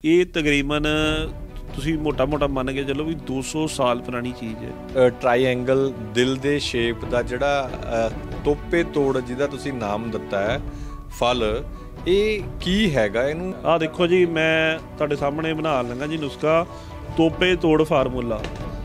ये तकरीबन ਤੁਸੀਂ ਮੋਟਾ ਮੰਨ ਕੇ ਚੱਲੋ ਵੀ 200 ਸਾਲ ਪੁਰਾਣੀ ਚੀਜ਼ ਹੈ। ਟ੍ਰਾਈਐਂਗਲ ਦਿਲ ਦੇ ਸ਼ੇਪ ਦਾ ਜਿਹੜਾ ਤੋਪੇ ਤੋੜ ਜਿਹਦਾ ਤੁਸੀਂ ਨਾਮ ਦਿੱਤਾ ਹੈ ਫਲ, ਇਹ ਕੀ ਹੈਗਾ? ਇਹਨੂੰ ਆਹ ਦੇਖੋ ਜੀ, ਮੈਂ ਤੁਹਾਡੇ ਸਾਹਮਣੇ ਬਣਾ ਲਾਂਗਾ ਜੀ ਨੁਸਖਾ ਤੋਪੇ ਤੋੜ ਫਾਰਮੂਲਾ।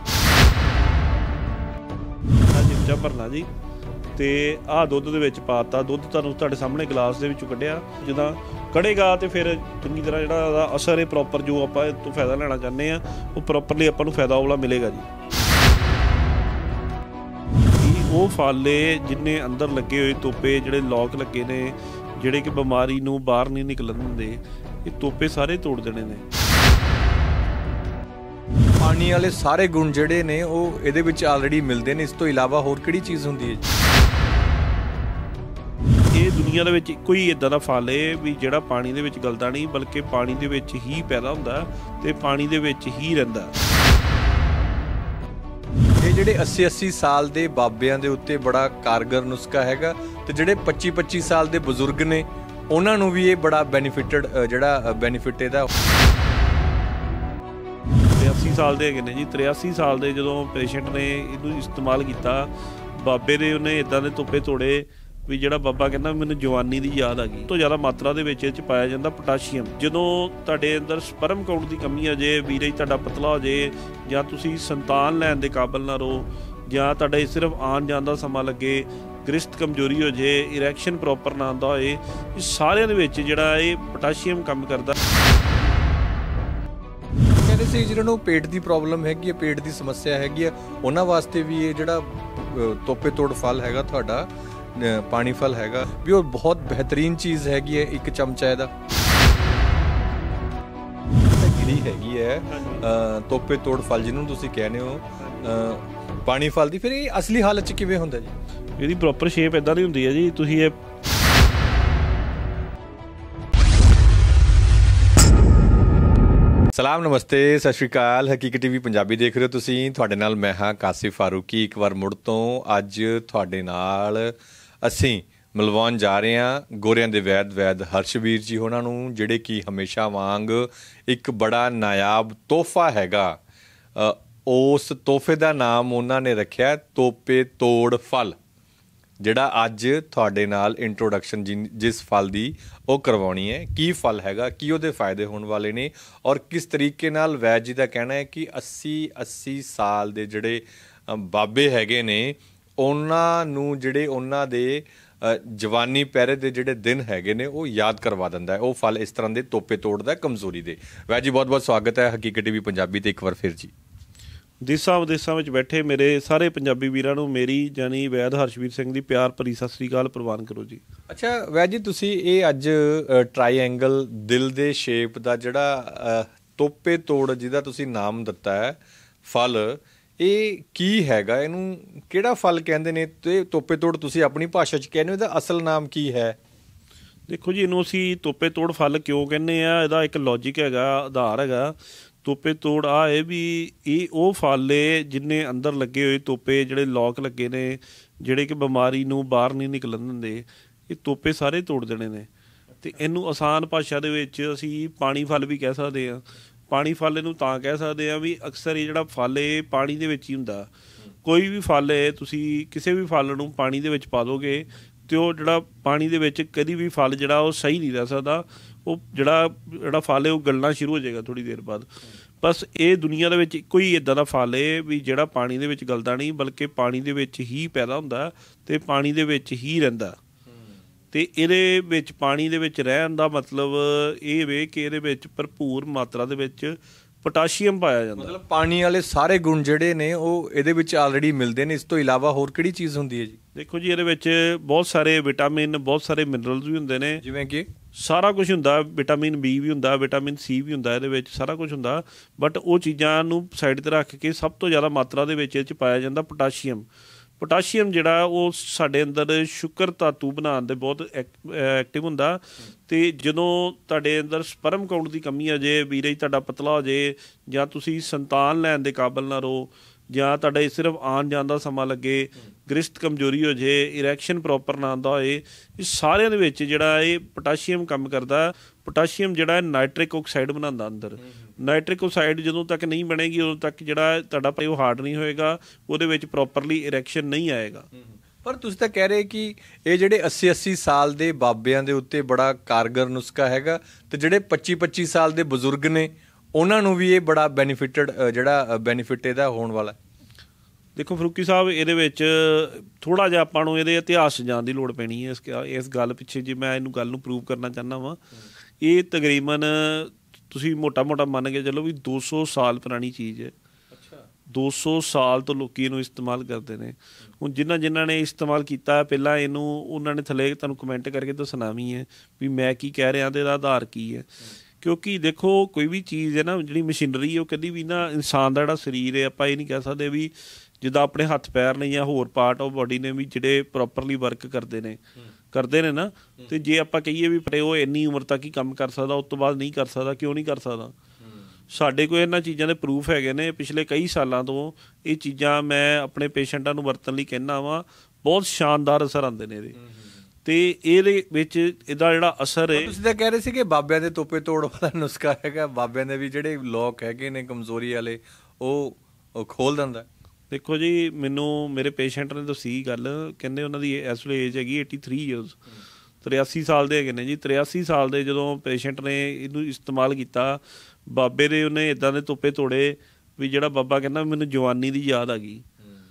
ਚਮਚਾ ਭਰਨਾ ਜੀ ਤੇ ਆਹ ਦੁੱਧ ਦੇ ਵਿੱਚ ਪਾਤਾ। ਦੁੱਧ ਤੁਹਾਨੂੰ ਤੁਹਾਡੇ ਸਾਹਮਣੇ ਗਲਾਸ ਦੇ ਵਿੱਚੋਂ ਕੱਢਿਆ। ਜਿੱਦਾਂ ਕੜੇਗਾ ਤੇ ਫਿਰ ਚੰਗੀ ਤਰ੍ਹਾਂ ਜਿਹੜਾ ਉਹਦਾ ਅਸਰ ਹੈ ਪ੍ਰੋਪਰ, ਜੋ ਆਪਾਂ ਇਹ ਤੋਂ ਫਾਇਦਾ ਲੈਣਾ ਚਾਹੁੰਦੇ ਆ ਉਹ ਪ੍ਰੋਪਰਲੀ ਆਪਾਂ ਨੂੰ ਫਾਇਦਾ ਵਾਲਾ ਮਿਲੇਗਾ ਜੀ। ਉਹ ਫਲ ਜਿੰਨੇ ਅੰਦਰ ਲੱਗੇ ਹੋਏ ਤੋਪੇ, ਜਿਹੜੇ ਲੋਕ ਲੱਗੇ ਨੇ, ਜਿਹੜੇ ਕਿ ਬਿਮਾਰੀ ਨੂੰ ਬਾਹਰ ਨਹੀਂ ਨਿਕਲਣ ਦਿੰਦੇ, ਇਹ ਤੋਪੇ ਸਾਰੇ ਤੋੜ ਦੇਣੇ ਨੇ। ਪਾਣੀ ਵਾਲੇ ਸਾਰੇ ਗੁਣ ਜਿਹੜੇ ਨੇ ਉਹ ਇਹਦੇ ਵਿੱਚ ਆਲਰੇਡੀ ਮਿਲਦੇ ਨੇ। ਇਸ ਤੋਂ ਇਲਾਵਾ ਹੋਰ ਕਿਹੜੀ ਚੀਜ਼ ਹੁੰਦੀ ਹੈ ਜੀ? ਇਹ ਦੁਨੀਆ ਦੇ ਵਿੱਚ ਇੱਕੋ ਹੀ ਇੱਦਾਂ ਦਾ ਫਲ ਹੈ ਵੀ ਜਿਹੜਾ ਪਾਣੀ ਦੇ ਵਿੱਚ ਗਲਦਾ ਨਹੀਂ, ਬਲਕਿ ਪਾਣੀ ਦੇ ਵਿੱਚ ਹੀ ਪੈਦਾ ਹੁੰਦਾ ਤੇ ਪਾਣੀ ਦੇ ਵਿੱਚ ਹੀ ਰਹਿੰਦਾ। ਇਹ ਜਿਹੜੇ 80-80 ਸਾਲ ਦੇ ਬਾਬਿਆਂ ਦੇ ਉੱਤੇ ਬੜਾ ਕਾਰਗਰ ਨੁਸਖਾ ਹੈਗਾ, ਤੇ ਜਿਹੜੇ 25-25 ਸਾਲ ਦੇ ਬਜ਼ੁਰਗ ਨੇ ਉਹਨਾਂ ਨੂੰ ਵੀ ਇਹ ਬੜਾ ਬੈਨੀਫਿਟ ਇਹਦਾ। 83 ਸਾਲ ਦੇ ਹੈਗੇ ਨੇ ਜੀ। 83 ਸਾਲ ਦੇ ਜਦੋਂ ਪੇਸ਼ੈਂਟ ਨੇ ਇਹਨੂੰ ਇਸਤੇਮਾਲ ਕੀਤਾ, ਬਾਬੇ ਦੇ ਉਹਨੇ ਇੱਦਾਂ ਦੇ ਤੋਪੇ ਤੋੜੇ ਵੀ ਜਿਹੜਾ ਬਾਬਾ ਕਹਿੰਦਾ ਮੈਨੂੰ ਜਵਾਨੀ ਦੀ ਯਾਦ ਆ ਗਈ। ਤੋਂ ਜ਼ਿਆਦਾ ਮਾਤਰਾ ਦੇ ਵਿੱਚ ਇਹ 'ਚ ਪਾਇਆ ਜਾਂਦਾ ਪੋਟਾਸ਼ੀਅਮ। ਜਦੋਂ ਤੁਹਾਡੇ ਅੰਦਰ ਸਪਰਮ ਕਾਊਂਟ ਦੀ ਕਮੀ ਆ ਜੇ, ਵੀਰਜ ਤੁਹਾਡਾ ਪਤਲਾ ਹੋ ਜੇ, ਜਾਂ ਤੁਸੀਂ ਸੰਤਾਨ ਲੈਣ ਦੇ ਕਾਬਲ ਨਾ ਰਹੋ, ਜਾਂ ਤੁਹਾਡਾ ਸਿਰਫ ਆਉਣ ਜਾਣ ਦਾ ਸਮਾਂ ਲੱਗੇ, ਗ੍ਰਿਸ਼ਤ ਕਮਜ਼ੋਰੀ ਹੋ ਜੇ, ਇਰੈਕਸ਼ਨ ਪ੍ਰੋਪਰ ਨਾ ਆਉਂਦਾ ਹੋਏ, ਇਹ ਸਾਰਿਆਂ ਦੇ ਵਿੱਚ ਜਿਹੜਾ ਇਹ ਪੋਟਾਸ਼ੀਅਮ ਕੰਮ ਕਰਦਾ। ਕਹਿੰਦੇ ਸੀ ਜਿਹਨਾਂ ਨੂੰ ਪੇਟ ਦੀ ਪ੍ਰੋਬਲਮ ਹੈਗੀ ਹੈ, ਪੇਟ ਦੀ ਸਮੱਸਿਆ ਹੈਗੀ ਹੈ, ਉਹਨਾਂ ਵਾਸਤੇ ਵੀ ਇਹ ਜਿਹੜਾ ਤੋਪੇ ਤੋੜ ਫਲ ਹੈਗਾ ਤੁਹਾਡਾ, ਪਾਣੀ ਫਲ ਹੈਗਾ, ਵੀ ਉਹ ਬਹੁਤ ਬਿਹਤਰੀਨ ਚੀਜ਼ ਹੈਗੀ ਹੈ। ਇੱਕ ਚਮਚਾ ਇਹਦਾ ਜਿਹੜੀ ਹੈਗੀ ਹੈ ਤੋਪੇ ਤੋੜ ਫਲ ਜਿਹਨੂੰ ਤੁਸੀਂ ਕਹਿੰਦੇ ਹੋ ਪਾਣੀ ਫਲ ਦੀ, ਫਿਰ ਇਹ ਅਸਲੀ ਹਾਲਤ 'ਚ ਕਿਵੇਂ ਹੁੰਦਾ ਜੀ? ਇਹਦੀ ਪ੍ਰੋਪਰ ਸ਼ੇਪ ਇੱਦਾਂ ਦੀ ਹੁੰਦੀ ਹੈ ਜੀ। ਤੁਸੀਂ ਇਹ ਸਲਾਮ, ਨਮਸਤੇ, ਸਤਿ ਸ਼੍ਰੀ ਅਕਾਲ। ਹਕੀਕਤ ਟੀਵੀ ਪੰਜਾਬੀ ਦੇਖ ਰਹੇ ਹੋ ਤੁਸੀਂ। ਤੁਹਾਡੇ ਨਾਲ ਮੈਂ ਹਾਂ ਕਾਸਿਫ ਫਾਰੂਕੀ। ਇੱਕ ਵਾਰ ਮੁੜ ਤੋਂ ਅੱਜ ਤੁਹਾਡੇ ਨਾਲ ਅਸੀਂ ਮਿਲਵਾਉਣ ਜਾ ਰਹੇ ਹਾਂ ਗੋਰਿਆਂ ਦੇ ਵੈਦ ਹਰਸ਼ਵੀਰ ਜੀ ਉਹਨਾਂ ਨੂੰ, ਜਿਹੜੇ ਕਿ ਹਮੇਸ਼ਾ ਵਾਂਗ ਇੱਕ ਬੜਾ ਨਾਯਾਬ ਤੋਹਫਾ ਹੈਗਾ। ਉਸ ਤੋਹਫੇ ਦਾ ਨਾਮ ਉਹਨਾਂ ਨੇ ਰੱਖਿਆ ਤੋਪੇ ਤੋੜ ਫਲ, ਜਿਹੜਾ ਅੱਜ ਤੁਹਾਡੇ ਨਾਲ ਇੰਟਰੋਡਕਸ਼ਨ ਜਿਸ ਫਲ ਦੀ ਉਹ ਕਰਵਾਉਣੀ ਹੈ। ਕੀ ਫਲ ਹੈਗਾ, ਕੀ ਉਹਦੇ ਫਾਇਦੇ ਹੋਣ ਵਾਲੇ ਨੇ, ਔਰ ਕਿਸ ਤਰੀਕੇ ਨਾਲ ਵੈਦ ਜੀ ਦਾ ਕਹਿਣਾ ਹੈ ਕਿ 80 ਸਾਲ ਦੇ ਜਿਹੜੇ ਬਾਬੇ ਹੈਗੇ ਨੇ ਉਹਨਾਂ ਨੂੰ ਜਿਹੜੇ ਉਹਨਾਂ ਦੇ ਜਵਾਨੀ ਪਹਿਰੇ ਦੇ ਜਿਹੜੇ ਦਿਨ ਹੈਗੇ ਨੇ ਉਹ ਯਾਦ ਕਰਵਾ ਦਿੰਦਾ ਹੈ ਉਹ ਫਲ। ਇਸ ਤਰ੍ਹਾਂ ਦੇ ਤੋਪੇ ਤੋੜਦਾ ਕਮਜ਼ੋਰੀ ਦੇ। ਵੈਦ ਜੀ ਬਹੁਤ ਬਹੁਤ ਸਵਾਗਤ ਹੈ ਹਕੀਕਤ ਟੀਵੀ ਪੰਜਾਬੀ ਤੇ ਇੱਕ ਵਾਰ ਫਿਰ ਜੀ। ਦੇਸਾਂ ਵਿਦੇਸਾਂ ਵਿੱਚ ਬੈਠੇ ਮੇਰੇ ਸਾਰੇ ਪੰਜਾਬੀ ਵੀਰਾਂ ਨੂੰ ਮੇਰੀ ਜਾਨੀ ਵੈਦ ਹਰਸ਼ਵੀਰ ਸਿੰਘ ਦੀ ਪਿਆਰ ਭਰੀ ਸਤਿ ਸ੍ਰੀ ਅਕਾਲ ਪ੍ਰਵਾਨ ਕਰੋ ਜੀ। ਅੱਛਾ ਵੈਦ ਜੀ, ਤੁਸੀਂ ਇਹ ਅੱਜ ਟ੍ਰਾਈਐਂਗਲ ਦਿਲ ਦੇ ਸ਼ੇਪ ਦਾ ਜਿਹੜਾ ਤੋਪੇ ਤੋੜ ਜਿਹਦਾ ਤੁਸੀਂ ਨਾਮ ਦਿੱਤਾ ਹੈ ਫਲ, ਇਹ ਕੀ ਹੈਗਾ? ਇਹਨੂੰ ਕਿਹੜਾ ਫਲ ਕਹਿੰਦੇ ਨੇ? ਤੇ ਤੋਪੇ ਤੋੜ ਤੁਸੀਂ ਆਪਣੀ ਭਾਸ਼ਾ 'ਚ ਕਹਿੰਦੇ ਹੋ, ਇਹਦਾ ਅਸਲ ਨਾਮ ਕੀ ਹੈ? ਦੇਖੋ ਜੀ, ਇਹਨੂੰ ਅਸੀਂ ਤੋਪੇ ਤੋੜ ਫਲ ਕਿਉਂ ਕਹਿੰਦੇ ਆ, ਇਹਦਾ ਇੱਕ ਲੌਜਿਕ ਹੈਗਾ, ਆਧਾਰ ਹੈਗਾ। ਤੋਪੇ ਤੋੜ ਆ ਇਹ ਵੀ ਇਹ ਉਹ ਫਲ ਏ ਜਿੰਨੇ ਅੰਦਰ ਲੱਗੇ ਹੋਏ ਤੋਪੇ, ਜਿਹੜੇ ਲੋਕ ਲੱਗੇ ਨੇ, ਜਿਹੜੇ ਕਿ ਬਿਮਾਰੀ ਨੂੰ ਬਾਹਰ ਨਹੀਂ ਨਿਕਲਣ ਦਿੰਦੇ, ਇਹ ਤੋਪੇ ਸਾਰੇ ਤੋੜ ਦੇਣੇ ਨੇ। ਅਤੇ ਇਹਨੂੰ ਆਸਾਨ ਭਾਸ਼ਾ ਦੇ ਵਿੱਚ ਅਸੀਂ ਪਾਣੀ ਫਲ ਵੀ ਕਹਿ ਸਕਦੇ ਹਾਂ। ਪਾਣੀ ਫਲ ਇਹਨੂੰ ਤਾਂ ਕਹਿ ਸਕਦੇ ਹਾਂ ਵੀ ਅਕਸਰ ਇਹ ਜਿਹੜਾ ਫਲ ਏ ਪਾਣੀ ਦੇ ਵਿੱਚ ਹੀ ਹੁੰਦਾ। ਕੋਈ ਵੀ ਫਲ ਏ, ਤੁਸੀਂ ਕਿਸੇ ਵੀ ਫਲ ਨੂੰ ਪਾਣੀ ਦੇ ਵਿੱਚ ਪਾ ਦੋਗੇ ਅਤੇ ਉਹ ਜਿਹੜਾ ਪਾਣੀ ਦੇ ਵਿੱਚ ਕਦੀ ਵੀ ਫਲ ਜਿਹੜਾ ਉਹ ਸਹੀ ਨਹੀਂ ਰਹਿ ਸਕਦਾ। ਉਹ ਜਿਹੜਾ ਫਲ ਹੈ ਉਹ ਗਲਣਾ ਸ਼ੁਰੂ ਹੋ ਜਾਏਗਾ ਥੋੜ੍ਹੀ ਦੇਰ ਬਾਅਦ। ਬਸ ਇਹ ਦੁਨੀਆ ਦੇ ਵਿੱਚ ਇੱਕੋ ਹੀ ਇੱਦਾਂ ਦਾ ਫਲ ਹੈ ਵੀ ਜਿਹੜਾ ਪਾਣੀ ਦੇ ਵਿੱਚ ਗਲਦਾ ਨਹੀਂ, ਬਲਕਿ ਪਾਣੀ ਦੇ ਵਿੱਚ ਹੀ ਪੈਦਾ ਹੁੰਦਾ ਅਤੇ ਪਾਣੀ ਦੇ ਵਿੱਚ ਹੀ ਰਹਿੰਦਾ। ਅਤੇ ਇਹਦੇ ਵਿੱਚ ਪਾਣੀ ਦੇ ਵਿੱਚ ਰਹਿਣ ਦਾ ਮਤਲਬ ਇਹ ਵੇ ਕਿ ਇਹਦੇ ਵਿੱਚ ਭਰਪੂਰ ਮਾਤਰਾ ਦੇ ਵਿੱਚ ਪੋਟਾਸ਼ੀਅਮ ਪਾਇਆ ਜਾਂਦਾ। ਮਤਲਬ ਪਾਣੀ ਵਾਲੇ ਸਾਰੇ ਗੁਣ ਜਿਹੜੇ ਨੇ ਉਹ ਇਹਦੇ ਵਿੱਚ ਆਲਰੇਡੀ ਮਿਲਦੇ ਨੇ। ਇਸ ਤੋਂ ਇਲਾਵਾ ਹੋਰ ਕਿਹੜੀ ਚੀਜ਼ ਹੁੰਦੀ ਹੈ ਜੀ? ਦੇਖੋ ਜੀ, ਇਹਦੇ ਵਿੱਚ ਬਹੁਤ ਸਾਰੇ ਵਿਟਾਮਿਨ, ਬਹੁਤ ਸਾਰੇ ਮਿਨਰਲਸ ਵੀ ਹੁੰਦੇ ਨੇ। ਜਿਵੇਂ ਕਿ ਸਾਰਾ ਕੁਝ ਹੁੰਦਾ, ਵਿਟਾਮਿਨ ਬੀ ਵੀ ਹੁੰਦਾ, ਵਿਟਾਮਿਨ ਸੀ ਵੀ ਹੁੰਦਾ, ਇਹਦੇ ਵਿੱਚ ਸਾਰਾ ਕੁਝ ਹੁੰਦਾ। ਬਟ ਉਹ ਚੀਜ਼ਾਂ ਨੂੰ ਸਾਈਡ 'ਤੇ ਰੱਖ ਕੇ ਸਭ ਤੋਂ ਜ਼ਿਆਦਾ ਮਾਤਰਾ ਦੇ ਵਿੱਚ ਇਹ 'ਚ ਪਾਇਆ ਜਾਂਦਾ ਪੋਟਾਸ਼ੀਅਮ। ਪੋਟਾਸ਼ੀਅਮ ਜਿਹੜਾ ਉਹ ਸਾਡੇ ਅੰਦਰ ਸ਼ੁਕਰ ਧਾਤੂ ਬਣਾਉਣ ਦੇ ਬਹੁਤ ਐਕਟਿਵ ਹੁੰਦਾ। ਅਤੇ ਜਦੋਂ ਤੁਹਾਡੇ ਅੰਦਰ ਸਪਰਮ ਕਾਊਂਟ ਦੀ ਕਮੀ ਆ ਜੇ, ਵੀਰਜ ਤੁਹਾਡਾ ਪਤਲਾ ਹੋ ਜੇ, ਜਾਂ ਤੁਸੀਂ ਸੰਤਾਨ ਲੈਣ ਦੇ ਕਾਬਲ ਨਾ ਰਹੋ, ਜਾਂ ਤੁਹਾਡੇ ਸਿਰਫ ਆਉਣ ਜਾਣ ਦਾ ਸਮਾਂ ਲੱਗੇ, ਗ੍ਰਿਸ਼ਤ ਕਮਜ਼ੋਰੀ ਹੋ ਜੇ, ਇਰੈਕਸ਼ਨ ਪ੍ਰੋਪਰ ਨਾ ਆਉਂਦਾ ਹੋਏ, ਇਹ ਸਾਰਿਆਂ ਦੇ ਵਿੱਚ ਜਿਹੜਾ ਇਹ ਪੋਟਾਸ਼ੀਅਮ ਕੰਮ ਕਰਦਾ। ਪੋਟਾਸ਼ੀਅਮ ਜਿਹੜਾ ਹੈ ਨਾਈਟ੍ਰਿਕ ਆਕਸਾਈਡ ਬਣਾਉਂਦਾ ਅੰਦਰ। ਨਾਈਟ੍ਰਿਕ ਆਕਸਾਈਡ ਜਦੋਂ ਤੱਕ ਨਹੀਂ ਬਣੇਗੀ ਉਦੋਂ ਤੱਕ ਜਿਹੜਾ ਤੁਹਾਡਾ ਉਹ ਹਾਰਡ ਨਹੀਂ ਹੋਏਗਾ, ਉਹਦੇ ਵਿੱਚ ਪ੍ਰੋਪਰਲੀ ਇਰੈਕਸ਼ਨ ਨਹੀਂ ਆਏਗਾ। ਪਰ ਤੁਸੀਂ ਤਾਂ ਕਹਿ ਰਹੇ ਕਿ ਇਹ ਜਿਹੜੇ 80-80 ਸਾਲ ਦੇ ਬਾਬਿਆਂ ਦੇ ਉੱਤੇ ਬੜਾ ਕਾਰਗਰ ਨੁਸਖਾ ਹੈਗਾ, ਤੇ ਜਿਹੜੇ 25-25 ਸਾਲ ਦੇ ਬਜ਼ੁਰਗ ਨੇ ਉਹਨਾਂ ਨੂੰ ਵੀ ਇਹ ਬੜਾ ਬੈਨੀਫਿਟ ਇਹਦਾ ਹੋਣ ਵਾਲਾ। ਦੇਖੋ ਫਰੂਕੀ ਸਾਹਿਬ, ਇਹਦੇ ਵਿੱਚ ਥੋੜ੍ਹਾ ਜਿਹਾ ਆਪਾਂ ਨੂੰ ਇਹਦੇ ਇਤਿਹਾਸ ਜਾਣ ਦੀ ਲੋੜ ਪੈਣੀ ਹੈ ਇਸ ਗੱਲ ਪਿੱਛੇ। ਜੇ ਮੈਂ ਇਹਨੂੰ ਗੱਲ ਨੂੰ ਪ੍ਰੂਵ ਕਰਨਾ ਚਾਹੁੰਦਾ ਵਾਂ, ਇਹ ਤਕਰੀਬਨ ਤੁਸੀਂ ਮੋਟਾ ਮੰਨ ਕੇ ਚੱਲੋ ਵੀ 200 ਸਾਲ ਪੁਰਾਣੀ ਚੀਜ਼ ਹੈ। 200 ਸਾਲ ਤੋਂ ਲੋਕੀ ਇਹਨੂੰ ਇਸਤੇਮਾਲ ਕਰਦੇ ਨੇ। ਹੁਣ ਜਿਨ੍ਹਾਂ ਨੇ ਇਸਤੇਮਾਲ ਕੀਤਾ ਪਹਿਲਾਂ ਇਹਨੂੰ, ਉਹਨਾਂ ਨੇ ਥੱਲੇ ਤੁਹਾਨੂੰ ਕਮੈਂਟ ਕਰਕੇ ਦੱਸਣਾ ਵੀ ਹੈ ਵੀ ਮੈਂ ਕੀ ਕਹਿ ਰਿਹਾ ਅਤੇ ਇਹਦਾ ਆਧਾਰ ਕੀ ਹੈ। ਕਿਉਂਕਿ ਦੇਖੋ ਕੋਈ ਵੀ ਚੀਜ਼ ਹੈ ਨਾ, ਜਿਹੜੀ ਮਸ਼ੀਨਰੀ ਹੈ ਉਹ ਕਦੀ ਵੀ ਨਾ, ਇਨਸਾਨ ਦਾ ਜਿਹੜਾ ਸਰੀਰ ਹੈ, ਆਪਾਂ ਇਹ ਨਹੀਂ ਕਹਿ ਸਕਦੇ ਵੀ ਜਿੱਦਾਂ ਆਪਣੇ ਹੱਥ ਪੈਰ ਨੇ ਜਾਂ ਹੋਰ ਪਾਰਟ ਆਫ ਬਾਡੀ ਨੇ ਵੀ ਜਿਹੜੇ ਪ੍ਰੋਪਰਲੀ ਵਰਕ ਕਰਦੇ ਨੇ ਨਾ, ਤੇ ਜੇ ਆਪਾਂ ਕਹੀਏ ਵੀ ਉਹ ਇੰਨੀ ਉਮਰ ਤੱਕ ਹੀ ਕੰਮ ਕਰ ਸਕਦਾ, ਉਸ ਤੋਂ ਬਾਅਦ ਨਹੀਂ ਕਰ ਸਕਦਾ, ਕਿਉਂ ਨਹੀਂ ਕਰ ਸਕਦਾ? ਸਾਡੇ ਕੋਲ ਇਹਨਾਂ ਚੀਜ਼ਾਂ ਦੇ ਪ੍ਰੂਫ ਹੈਗੇ ਨੇ। ਪਿਛਲੇ ਕਈ ਸਾਲਾਂ ਤੋਂ ਇਹ ਚੀਜ਼ਾਂ ਮੈਂ ਆਪਣੇ ਪੇਸ਼ੈਂਟਾਂ ਨੂੰ ਵਰਤਣ ਲਈ ਕਹਿੰਦਾ ਵਾਂ, ਬਹੁਤ ਸ਼ਾਨਦਾਰ ਅਸਰ ਆਉਂਦੇ ਨੇ ਇਹਦੇ। ਤੇ ਇਹਦੇ ਵਿੱਚ ਇਹਦਾ ਜਿਹੜਾ ਅਸਰ ਹੈ, ਤੁਸੀਂ ਤਾਂ ਕਹਿ ਰਹੇ ਸੀ ਕਿ ਬਾਬਿਆਂ ਦੇ ਤੋਪੇ ਤੋੜ ਵਾਲਾ ਨੁਸਖਾ ਹੈਗਾ, ਬਾਬਿਆਂ ਦੇ ਵੀ ਜਿਹੜੇ ਲੋਕ ਹੈਗੇ ਨੇ ਕਮਜ਼ੋਰੀ ਵਾਲੇ ਉਹ ਖੋਲ ਦਿੰਦਾ। ਦੇਖੋ ਜੀ, ਮੈਨੂੰ ਮੇਰੇ ਪੇਸ਼ੈਂਟ ਨੇ ਦੱਸੀ ਗੱਲ, ਕਹਿੰਦੇ ਉਹਨਾਂ ਦੀ ਇਸ ਵੇਲੇ ਏਜ ਹੈਗੀ 83 ਈਅਰਸ, 83 ਸਾਲ ਦੇ ਹੈਗੇ ਨੇ ਜੀ। 83 ਸਾਲ ਦੇ ਜਦੋਂ ਪੇਸ਼ੈਂਟ ਨੇ ਇਹਨੂੰ ਇਸਤੇਮਾਲ ਕੀਤਾ, ਬਾਬੇ ਦੇ ਉਹਨੇ ਇੱਦਾਂ ਦੇ ਤੋਪੇ ਤੋੜੇ ਵੀ ਜਿਹੜਾ ਬਾਬਾ ਕਹਿੰਦਾ ਮੈਨੂੰ ਜਵਾਨੀ ਦੀ ਯਾਦ ਆ ਗਈ।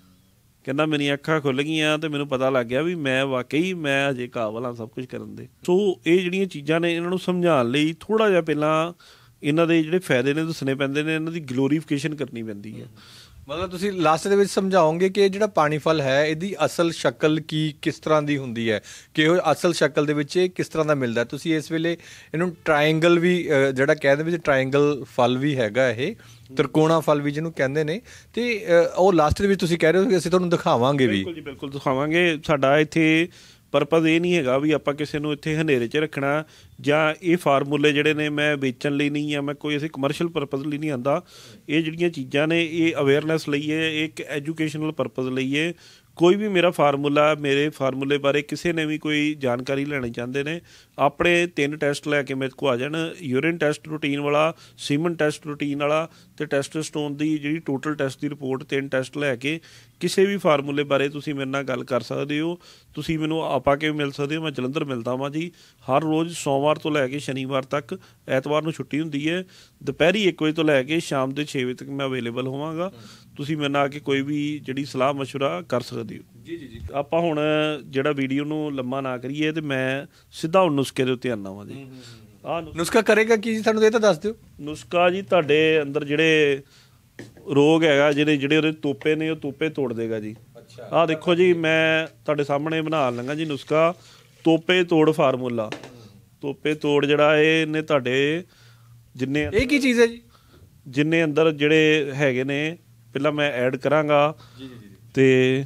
ਕਹਿੰਦਾ ਮੇਰੀਆਂ ਅੱਖਾਂ ਖੁੱਲ੍ਹ ਗਈਆਂ ਤੇ ਮੈਨੂੰ ਪਤਾ ਲੱਗ ਗਿਆ ਵੀ ਮੈਂ ਵਾਕਈ ਮੈਂ ਅਜੇ ਕਾਬਲ ਹਾਂ ਸਭ ਕੁਝ ਕਰਨ ਦੇ। ਸੋ ਇਹ ਜਿਹੜੀਆਂ ਚੀਜ਼ਾਂ ਨੇ, ਇਹਨਾਂ ਨੂੰ ਸਮਝਾਉਣ ਲਈ ਥੋੜ੍ਹਾ ਜਿਹਾ ਪਹਿਲਾਂ ਇਹਨਾਂ ਦੇ ਜਿਹੜੇ ਫਾਇਦੇ ਨੇ ਦੱਸਣੇ ਪੈਂਦੇ ਨੇ, ਇਹਨਾਂ ਦੀ ਗਲੋਰੀਫਿਕੇਸ਼ਨ ਕਰਨੀ ਪੈਂਦੀ ਹੈ। ਮਤਲਬ ਤੁਸੀਂ ਲਾਸਟ ਦੇ ਵਿੱਚ ਸਮਝਾਓਗੇ ਕਿ ਜਿਹੜਾ ਪਾਣੀ ਫਲ ਹੈ ਇਹਦੀ ਅਸਲ ਸ਼ਕਲ ਕਿਸ ਤਰ੍ਹਾਂ ਦੀ ਹੁੰਦੀ ਹੈ, ਕਿ ਉਹ ਅਸਲ ਸ਼ਕਲ ਦੇ ਵਿੱਚ ਇਹ ਕਿਸ ਤਰ੍ਹਾਂ ਦਾ ਮਿਲਦਾ। ਤੁਸੀਂ ਇਸ ਵੇਲੇ ਇਹਨੂੰ ਟਰਾਇੰਗਲ ਵੀ ਜਿਹੜਾ ਕਹਿੰਦੇ ਵਿੱਚ ਟਰਾਇੰਗਲ ਫਲ ਵੀ ਹੈਗਾ, ਇਹ ਤ੍ਰਿਕੋਣਾ ਫਲ ਵੀ ਜਿਹਨੂੰ ਕਹਿੰਦੇ ਨੇ, ਤੇ ਉਹ ਲਾਸਟ ਦੇ ਵਿੱਚ ਤੁਸੀਂ ਕਹਿ ਰਹੇ ਹੋ ਕਿ ਅਸੀਂ ਤੁਹਾਨੂੰ ਦਿਖਾਵਾਂਗੇ ਵੀ। ਬਿਲਕੁਲ ਜੀ, ਬਿਲਕੁਲ ਦਿਖਾਵਾਂਗੇ। ਸਾਡਾ ਇੱਥੇ ਪਰਪਜ਼ ਇਹ ਨਹੀਂ ਹੈਗਾ ਵੀ ਆਪਾਂ ਕਿਸੇ ਨੂੰ ਇੱਥੇ ਹਨੇਰੇ 'ਚ ਰੱਖਣਾ, ਜਾਂ ਇਹ ਫਾਰਮੂਲੇ ਜਿਹੜੇ ਨੇ ਮੈਂ ਵੇਚਣ ਲਈ ਨਹੀਂ, ਜਾਂ ਮੈਂ ਕੋਈ ਅਸੀਂ ਕਮਰਸ਼ੀਅਲ ਪਰਪਜ਼ ਲਈ ਨਹੀਂ ਆਉਂਦਾ। ਇਹ ਜਿਹੜੀਆਂ ਚੀਜ਼ਾਂ ਨੇ ਇਹ ਅਵੇਅਰਨੈਸ ਲਈ ਹੈ, ਇਹ ਇੱਕ ਐਜੂਕੇਸ਼ਨਲ ਪਰਪਜ਼ ਲਈ ਹੈ। ਕੋਈ ਵੀ ਮੇਰਾ ਫਾਰਮੂਲਾ, ਮੇਰੇ ਫਾਰਮੂਲੇ ਬਾਰੇ ਕਿਸੇ ਨੇ ਵੀ ਕੋਈ ਜਾਣਕਾਰੀ ਲੈਣੀ ਚਾਹੁੰਦੇ ਨੇ, ਆਪਣੇ 3 ਟੈਸਟ ਲੈ ਕੇ ਮੇਰੇ ਕੋਲ ਆ ਜਾਣ। ਯੂਰਿਨ ਟੈਸਟ ਰੂਟੀਨ ਵਾਲਾ, ਸੀਮਨ ਟੈਸਟ ਰੂਟੀਨ ਵਾਲਾ, ਤੇ ਟੈਸਟੋਸਟੋਨ ਦੀ ਜਿਹੜੀ ਟੋਟਲ ਟੈਸਟ ਦੀ ਰਿਪੋਰਟ, 3 ਟੈਸਟ ਲੈ ਕੇ ਕਿਸੇ ਵੀ ਫਾਰਮੂਲੇ ਬਾਰੇ ਤੁਸੀਂ ਮੇਰੇ ਨਾਲ ਗੱਲ ਕਰ ਸਕਦੇ ਹੋ। ਤੁਸੀਂ ਮੈਨੂੰ ਆਪਾ ਕੇ ਮਿਲ ਸਕਦੇ ਹੋ। ਮੈਂ ਜਲੰਧਰ ਮਿਲਦਾ ਵਾਂ ਜੀ ਹਰ ਰੋਜ਼, ਸੋਮਵਾਰ ਤੋਂ ਲੈ ਕੇ ਸ਼ਨੀਵਾਰ ਤੱਕ। ਐਤਵਾਰ ਨੂੰ ਛੁੱਟੀ ਹੁੰਦੀ ਹੈ। ਦੁਪਹਿਰੀ 1 ਵਜੇ ਤੋਂ ਲੈ ਕੇ ਸ਼ਾਮ ਦੇ 6 ਵਜੇ ਤੱਕ ਮੈਂ ਅਵੇਲੇਬਲ ਹੋਵਾਂਗਾ। ਤੁਸੀਂ ਮੇਰੇ ਨਾਲ ਆ ਕੇ ਕੋਈ ਵੀ ਜਿਹੜੀ ਸਲਾਹ ਮਸ਼ਵਰਾ ਕਰ ਸਕਦੇ ਹੋ। ਜੀ। ਆਪਾਂ ਹੁਣ ਜਿਹੜਾ ਵੀਡੀਓ ਨੂੰ ਲੰਮਾ ਨਾ ਕਰੀਏ ਤੇ ਮੈਂ ਸਿੱਧਾ ਹੁਣ ਨੁਸਖੇ ਦੇ ਉੱਤੇ ਆਉਂਦਾ ਵਾਂ ਜੀ। ਨੁਸਖਾ ਕਰੇਗਾ ਕੀ ਜੀ, ਸਾਨੂੰ ਇਹ ਤਾਂ ਦੱਸ ਦਿਓ। ਨੁਸਖਾ ਜੀ ਤੁਹਾਡੇ ਅੰਦਰ ਜਿਹੜੇ ਰੋਗ ਹੈਗਾ, ਜਿਹੜੇ ਉਹਦੇ ਤੋਪੇ ਨੇ, ਉਹ ਤੋਪੇ ਤੋੜ ਦੇਗਾ ਜੀ। ਆਹ ਦੇਖੋ ਜੀ, ਮੈਂ ਤੁਹਾਡੇ ਸਾਹਮਣੇ ਬਣਾ ਲਵਾਂਗਾ ਜੀ ਨੁਸਖਾ, ਤੋਪੇ ਤੋੜ ਫਾਰਮੂਲਾ। ਤੋਪੇ ਤੋੜ ਜਿਹੜਾ ਇਹਨੇ ਤੁਹਾਡੇ ਜਿੰਨੇ, ਇਹ ਕੀ ਚੀਜ਼ ਹੈ ਜੀ? ਜਿੰਨੇ ਅੰਦਰ ਜਿਹੜੇ ਹੈਗੇ ਨੇ ਪਹਿਲਾਂ ਮੈਂ ਐਡ ਕਰਾਂਗਾ। ਤੇ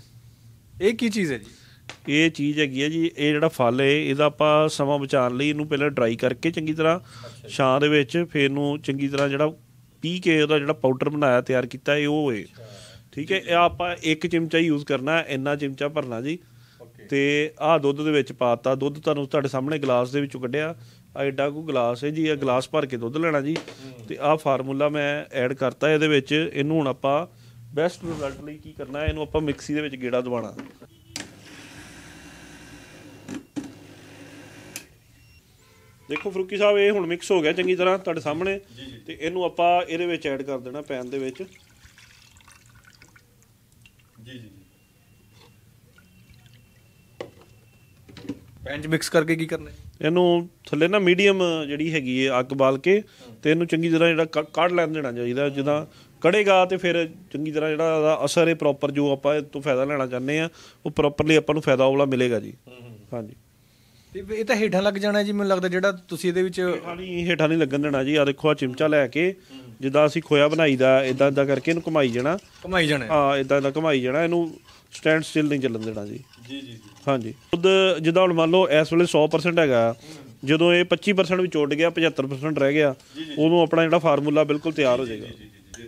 ਇਹ ਕੀ ਚੀਜ਼ ਹੈ ਜੀ? ਇਹ ਚੀਜ਼ ਹੈਗੀ ਹੈ ਜੀ, ਇਹ ਜਿਹੜਾ ਫਲ ਹੈ ਇਹਦਾ ਆਪਾਂ ਸਮਾਂ ਬਚਾਉਣ ਲਈ ਇਹਨੂੰ ਪਹਿਲਾਂ ਡਰਾਈ ਕਰਕੇ ਚੰਗੀ ਤਰ੍ਹਾਂ ਛਾਂ ਦੇ ਵਿੱਚ, ਫਿਰ ਇਹਨੂੰ ਚੰਗੀ ਤਰ੍ਹਾਂ ਜਿਹੜਾ ਪੀ ਕੇ ਉਹਦਾ ਜਿਹੜਾ ਪਾਊਡਰ ਬਣਾਇਆ ਤਿਆਰ ਕੀਤਾ ਇਹ ਉਹ ਹੈ। ਠੀਕ ਹੈ, ਇਹ ਆਪਾਂ 1 ਚਮਚਾ ਯੂਜ਼ ਕਰਨਾ, ਇੰਨਾ ਚਮਚਾ ਭਰਨਾ ਜੀ। ਤੇ ਆਹ ਦੁੱਧ ਦੇ ਵਿੱਚ ਪਾਤਾ। ਦੁੱਧ ਤੁਹਾਨੂੰ ਤੁਹਾਡੇ ਸਾਹਮਣੇ ਗਲਾਸ ਦੇ ਵਿੱਚੋਂ ਕੱਢਿਆ, ਆਹ ਐਡਾ ਕੁ ਗਲਾਸ ਹੈ ਜੀ। ਇਹ ਗਲਾਸ ਭਰ ਕੇ ਦੁੱਧ ਲੈਣਾ ਜੀ। ਤੇ ਆਹ ਫਾਰਮੂਲਾ ਮੈਂ ਐਡ ਕਰਤਾ ਇਹਦੇ ਵਿੱਚ। ਇਹਨੂੰ ਹੁਣ ਆਪਾਂ ਬੈਸਟ ਰਿਜ਼ਲਟ ਲਈ ਕੀ ਕਰਨਾ, ਇਹਨੂੰ ਆਪਾਂ ਮਿਕਸੀ ਦੇ ਵਿੱਚ ਗੇੜਾ ਦਵਾਉਣਾ। ਦੇਖੋ ਫਰੂਕੀ ਸਾਹਿਬ, ਇਹ ਹੁਣ ਮਿਕਸ ਹੋ ਗਿਆ ਚੰਗੀ ਤਰ੍ਹਾਂ ਤੁਹਾਡੇ ਸਾਹਮਣੇ। ਤੇ ਇਹਨੂੰ ਆਪਾਂ ਇਹਦੇ ਵਿੱਚ ਐਡ ਕਰ ਦੇਣਾ ਪੈਨ ਦੇ ਵਿੱਚ। ਪੈਨ 'ਚ ਮਿਕਸ ਕਰਕੇ ਕੀ ਕਰਨਾ? ਇਹਨੂੰ ਥੱਲੇ ਨਾ ਮੀਡੀਅਮ ਜਿਹੜੀ ਹੈਗੀ ਹੈ ਅੱਗ ਬਾਲ ਕੇ, ਤੇ ਇਹਨੂੰ ਚੰਗੀ ਤਰ੍ਹਾਂ ਜਿਹੜਾ ਕੱਢ ਲੈਣ ਦੇਣਾ ਚਾਹੀਦਾ। ਜਿੱਦਾਂ ਕੜੇਗਾ ਤੇ ਫਿਰ ਚੰਗੀ ਤਰ੍ਹਾਂ ਜਿਹੜਾ ਉਹਦਾ ਅਸਰ ਹੈ ਪ੍ਰੋਪਰ, ਜੋ ਆਪਾਂ ਇਹ ਤੋਂ ਫਾਇਦਾ ਲੈਣਾ ਚਾਹੁੰਦੇ ਹਾਂ ਉਹ ਪ੍ਰੋਪਰਲੀ ਆਪਾਂ ਨੂੰ ਫਾਇਦਾ ਵਾਲਾ ਮਿਲੇਗਾ ਜੀ। ਹਾਂਜੀ। ਤੇ ਇਹ ਤਾਂ ਹੇਠਾਂ ਲੱਗ ਜਾਣਾ ਜੀ, ਮੈਨੂੰ ਲੱਗਦਾ ਜਿਹੜਾ ਤੁਸੀਂ ਇਹਦੇ ਵਿੱਚ ਹੇਠਾਂ ਨਹੀਂ ਲੱਗਣ ਦੇਣਾ ਜੀ। ਆਹ ਦੇਖੋ, ਆਹ ਚਿਮਚਾ ਲੈ ਕੇ ਜਿੱਦਾਂ ਅਸੀਂ ਖੋਇਆ ਬਣਾਈ ਦਾ, ਇੱਦਾਂ ਕਰਕੇ ਇਹਨੂੰ ਘੁਮਾਈ ਜਾਣਾ। ਹਾਂ, ਇੱਦਾਂ ਘੁਮਾਈ ਜਾਣਾ। ਇਹਨੂੰ ਸਟੈਂਡ ਸਟਿਲ ਨਹੀਂ ਚੱਲਣ ਦੇਣਾ ਜੀ। ਹਾਂਜੀ। ਦੁੱਧ ਜਿੱਦਾਂ ਹੁਣ ਮੰਨ ਲਓ ਇਸ ਵੇਲੇ 100% ਹੈਗਾ, ਜਦੋਂ ਇਹ 25% ਵਿੱਚ ਉੱਡ ਗਿਆ, 75% ਰਹਿ ਗਿਆ, ਉਦੋਂ ਆਪਣਾ ਜਿਹੜਾ ਫਾਰਮੂਲਾ ਬਿਲਕੁਲ ਤਿਆਰ ਹੋ ਜਾਏਗਾ।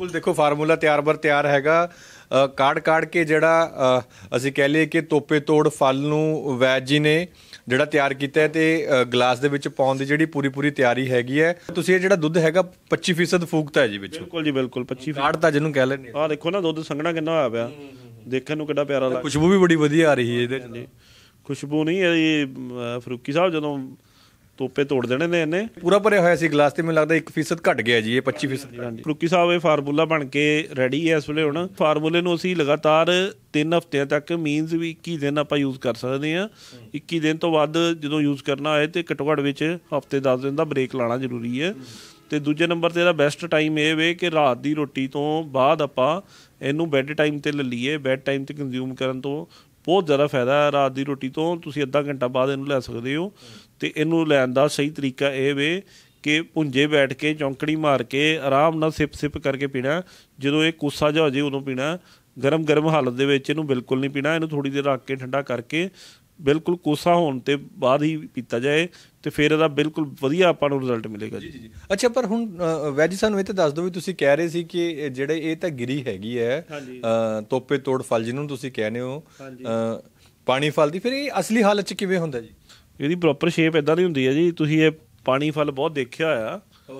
ਬਿਲਕੁਲ ਦੇਖੋ ਫਾਰਮੂਲਾ ਤਿਆਰ ਬਰ ਤਿਆਰ ਹੈਗਾ। ਕਾੜ ਕੇ ਜਿਹੜਾ ਅਸੀਂ ਕਹਿ ਲਈਏ ਕਿ ਤੋਪੇ ਤੋੜ ਫਲ ਨੂੰ ਵੈਦ ਜੀ ਨੇ ਜਿਹੜਾ ਤਿਆਰ ਕੀਤਾ ਹੈ ਤੇ ਗਲਾਸ ਦੇ ਵਿੱਚ ਪਾਉਣ ਦੀ ਜਿਹੜੀ ਪੂਰੀ ਤਿਆਰੀ ਹੈਗੀ ਹੈ। ਤੁਸੀਂ ਇਹ ਜਿਹੜਾ ਦੁੱਧ ਹੈਗਾ 25% ਫੂਕਤਾ ਹੈ ਜੀ ਵਿੱਚੋਂ। ਬਿਲਕੁਲ ਜੀ ਬਿਲਕੁਲ 25 ਕਾੜ ਤਾਂ ਜਿਹਨੂੰ ਕਹਿ ਲੈਂਦੇ ਆਹ ਦੇਖੋ ਨਾ ਦੁੱਧ ਸੰਘਣਾ ਕਿੰਨਾ ਹੋਇਆ ਪਿਆ, ਦੇਖਣ ਨੂੰ ਕਿੰਨਾ ਪਿਆਰਾ ਲੱਗਦਾ। ਖੁਸ਼ਬੂ ਵੀ ਬੜੀ ਵਧੀਆ ਆ ਰਹੀ ਹੈ ਇਹਦੇ ਚ। ਖੁਸ਼ਬੂ ਨਹੀਂ ਇਹ ਫਰੂਕੀ ਸਾਹਿਬ ਜਦੋਂ ਤੋਪੇ ਤੋੜ ਦੇਣੇ ਨੇ ਇਹਨੇ ਪੂਰਾ ਭਰਿਆ ਹੋਇਆ ਸੀ ਗਲਾਸ ਤੇ ਮੈਨੂੰ ਲੱਗਦਾ 1% ਘਟ ਗਿਆ ਜੀ, ਇਹ 25%। ਫਰੂਕੀ ਸਾਹਿਬ ਇਹ ਫਾਰਮੂਲਾ ਬਣ ਕੇ ਰੈਡੀ ਹੈ ਇਸ ਵੇਲੇ। ਹੁਣ ਫਾਰਮੂਲੇ ਨੂੰ ਅਸੀਂ ਲਗਾਤਾਰ 3 ਹਫ਼ਤਿਆਂ ਤੱਕ ਮੀਨਸ ਵੀ 21 ਦਿਨ ਆਪਾਂ ਯੂਜ਼ ਕਰ ਸਕਦੇ ਹਾਂ। 21 ਦਿਨ ਤੋਂ ਵੱਧ ਜਦੋਂ ਯੂਜ਼ ਕਰਨਾ ਹੋਏ ਤੇ ਘੱਟੋ ਘੱਟ ਵਿੱਚ ਹਫ਼ਤੇ 10 ਦਿਨ ਦਾ ਬ੍ਰੇਕ ਲਾਉਣਾ ਜ਼ਰੂਰੀ ਹੈ। ਤੇ ਦੂਜੇ ਨੰਬਰ ਤੇ ਇਹਦਾ ਬੈਸਟ ਟਾਈਮ ਇਹ ਵੇ ਕਿ ਰਾਤ ਦੀ ਰੋਟੀ ਤੋਂ ਬਾਅਦ ਆਪਾਂ ਇਹਨੂੰ ਬੈੱਡ ਟਾਈਮ ਤੇ ਲੈ ਲਈਏ। ਬੈੱਡ ਟਾਈਮ ਤੇ ਕੰਜ਼ਿਊਮ ਕਰਨ ਤੋਂ ਬਹੁਤ ਜ਼ਿਆਦਾ ਫਾਇਦਾ ਹੈ। ਰਾਤ ਦੀ ਰੋਟੀ ਤੋਂ ਤੁਸੀਂ ਅੱਧਾ ਘੰਟਾ ਬਾਅਦ ਇਹਨੂੰ ਲੈ ਸਕਦੇ ਹੋ। ਤੇ ਇਹਨੂੰ ਲੈਣ ਦਾ ਸਹੀ ਤਰੀਕਾ ਇਹ ਵੇ ਕਿ ਭੁੰਜੇ ਬੈਠ ਕੇ ਚੌਂਕੜੀ ਮਾਰ ਕੇ ਆਰਾਮ ਨਾਲ ਸਿਪ ਕਰਕੇ ਪੀਣਾ। ਜਦੋਂ ਇਹ ਕੋਸਾ ਜਿਹਾ ਹੋ ਜਾਏ ਉਦੋਂ ਪੀਣਾ। ਗਰਮ ਹਾਲਤ ਦੇ ਵਿੱਚ ਇਹਨੂੰ ਬਿਲਕੁਲ ਨਹੀਂ ਪੀਣਾ। ਇਹਨੂੰ ਥੋੜ੍ਹੀ ਦੇਰ ਰੱਖ ਕੇ ਠੰਡਾ ਕਰਕੇ ਬਿਲਕੁਲ ਕੋਸਾ ਹੋਣ ਤੇ ਬਾਅਦ ਹੀ ਪੀਤਾ ਜਾਏ ਤੇ ਫਿਰ ਇਹਦਾ ਬਿਲਕੁਲ ਵਧੀਆ ਆਪਾਂ ਨੂੰ ਰਿਜ਼ਲਟ ਮਿਲੇਗਾ ਜੀ। ਅੱਛਾ, ਪਰ ਹੁਣ ਵੈਦ ਜੀ ਸਾਨੂੰ ਇਹ ਤਾਂ ਦੱਸ ਦਿਓ ਵੀ ਤੁਸੀਂ ਕਹਿ ਰਹੇ ਸੀ ਕਿ ਜਿਹੜੇ ਇਹ ਤਾਂ ਗਿਰੀ ਹੈਗੀ ਹੈ ਤੋਪੇ ਤੋੜ ਫਲ ਜਿਹਨੂੰ ਤੁਸੀਂ ਕਹਿੰਦੇ ਹੋ ਪਾਣੀ ਫਲ ਦੀ, ਫਿਰ ਇਹ ਅਸਲੀ ਹਾਲਤ 'ਚ ਕਿਵੇਂ ਹੁੰਦਾ ਜੀ? ਇਹਦੀ ਪ੍ਰੋਪਰ ਸ਼ੇਪ ਇਦਾਂ ਦੀ ਹੁੰਦੀ ਹੈ ਜੀ। ਤੁਸੀਂ ਇਹ ਪਾਣੀ ਫਲ ਬਹੁਤ ਦੇਖਿਆ ਹੋਇਆ।